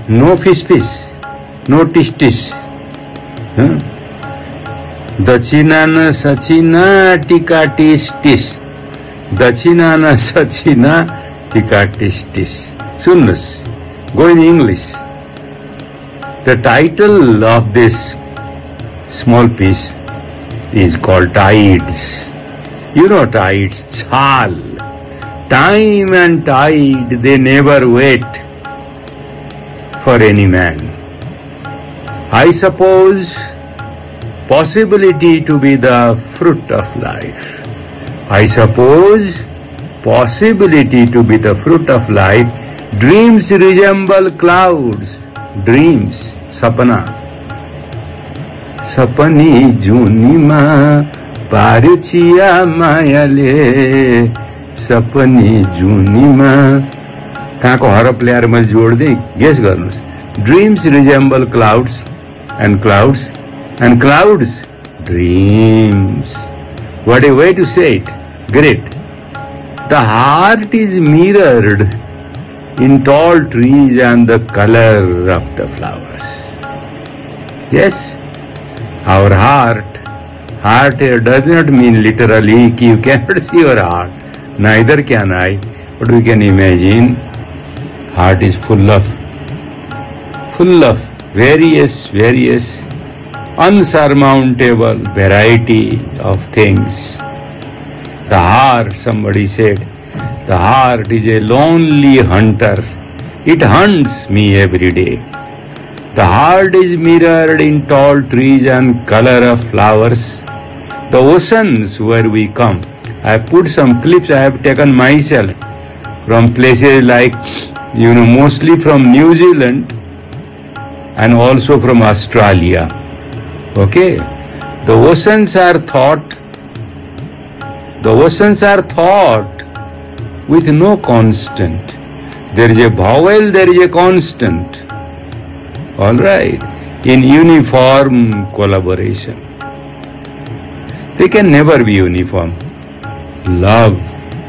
No fish, no tis. Dachina na sachina tika tis. Dachina na sachina tika tis. Sunnas. Go in English. The title of this small piece is called Tides. You know tides, chal. Time and tide, they never wait for any man. I suppose possibility to be the fruit of life. I suppose possibility to be the fruit of life. Dreams resemble clouds. Dreams, sapana. Sapani junima paruchiya mayale. Sapani junima. कहाँको हरफ ल्याएर मैले जोड्दै guess गर्नुस्. Dreams resemble clouds and clouds and clouds dreams. What a way to say it. Great. The heart is mirrored in tall trees and the color of the flowers. Yes, our heart here does not mean literally you cannot see your heart. Neither can I, but we can imagine. Heart is full of various unsurmountable variety of things. The heart, somebody said, the heart is a lonely hunter. It hunts me every day. The heart is mirrored in tall trees and color of flowers. The oceans where we come. I have put some clips I have taken myself from places like, mostly from New Zealand and also from Australia. Okay? The oceans are thought with no constant. There is a vowel, there is a constant. Alright? In uniform collaboration. They can never be uniform. Love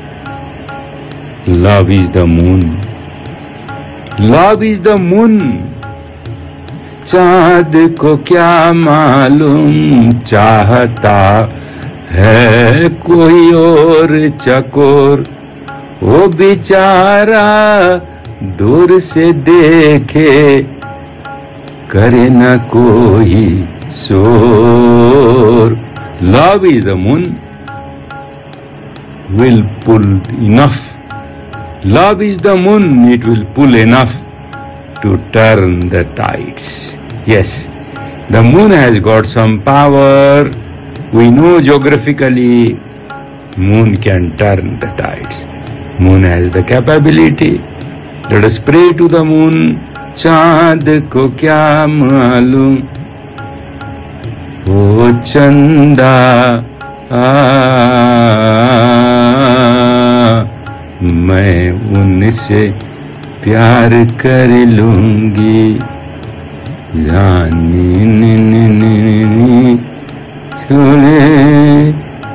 is the moon. Love is the moon. चाँद को क्या मालूम चाहता है कोई और चकोर. वो बेचारा दूर से देखे करे न कोई शोर. Love is the moon. Will pull enough. Love is the moon. It will pull enough to turn the tides. Yes, the moon has got some power. We know geographically moon can turn the tides. Moon has the capability. Let us pray to the moon. चाँद को क्या मालूम ओ चंदा मैं उनसे प्यार कर लूंगी जानी छोड़े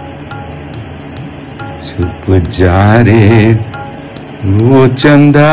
छुप जा रे वो चंदा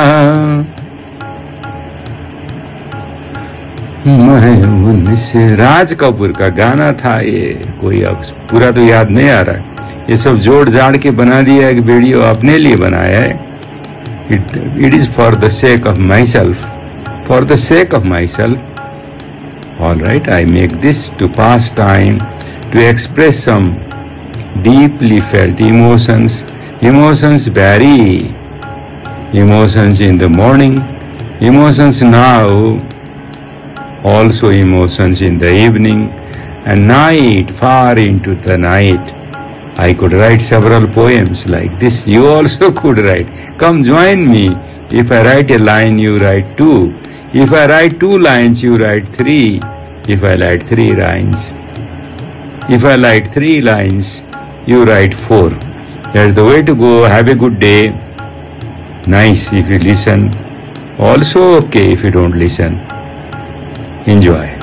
मैं उनसे. राज कपूर का गाना था ये. कोई अब पूरा तो याद नहीं आ रहा. ये सब जोड़ जाड़ के बना दिया एक वीडियो अपने लिए बनाया है. It is for the sake of myself. For the sake of myself. Alright, I make this to pass time, to express some deeply felt emotions. Emotions vary. Emotions in the morning. Emotions now. Also emotions in the evening. And night, far into the night. I could write several poems like this. You also could write. Come join me. If I write a line, you write two. If I write 2 lines, you write 3. If I write 3 lines. If I write 3 lines, you write 4. That's the way to go. Have a good day. Nice if you listen. Also okay if you don't listen. Enjoy.